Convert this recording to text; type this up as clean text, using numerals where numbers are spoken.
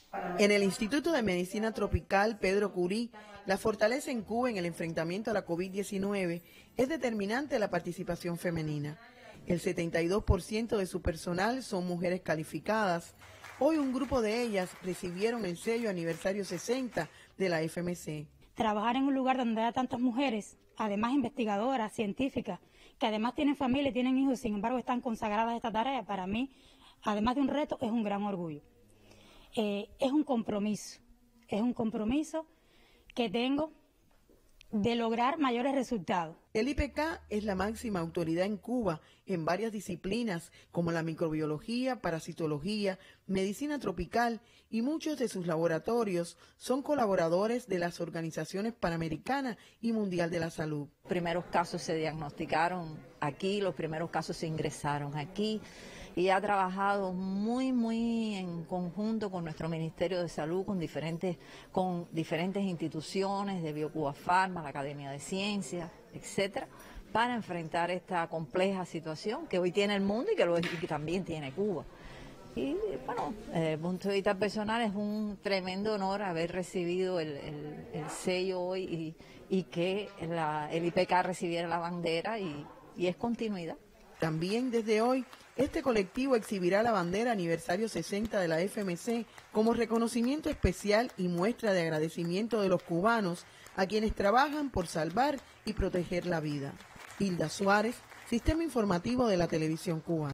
En el Instituto de Medicina Tropical Pedro Curí, la fortaleza en Cuba en el enfrentamiento a la COVID-19 es determinante la participación femenina. El 72% de su personal son mujeres calificadas. Hoy un grupo de ellas recibieron el sello aniversario 60 de la FMC. Trabajar en un lugar donde hay tantas mujeres, además investigadoras, científicas, que además tienen familia y tienen hijos, sin embargo están consagradas a esta tarea, para mí, además de un reto, es un gran orgullo. Es un compromiso que tengo de lograr mayores resultados. El IPK es la máxima autoridad en Cuba en varias disciplinas como la microbiología, parasitología, medicina tropical, y muchos de sus laboratorios son colaboradores de las organizaciones Panamericana y Mundial de la Salud. Los primeros casos se diagnosticaron aquí, los primeros casos se ingresaron aquí, y ha trabajado muy en conjunto con nuestro Ministerio de Salud, con diferentes instituciones de BioCuba Pharma, la Academia de Ciencias, etcétera, para enfrentar esta compleja situación que hoy tiene el mundo y que también tiene Cuba. Y bueno, desde el punto de vista personal es un tremendo honor haber recibido el sello hoy y que el IPK recibiera la bandera y es continuidad. También desde hoy, este colectivo exhibirá la bandera aniversario 60 de la FMC como reconocimiento especial y muestra de agradecimiento de los cubanos a quienes trabajan por salvar y proteger la vida. Hilda Suárez, Sistema Informativo de la Televisión Cubana.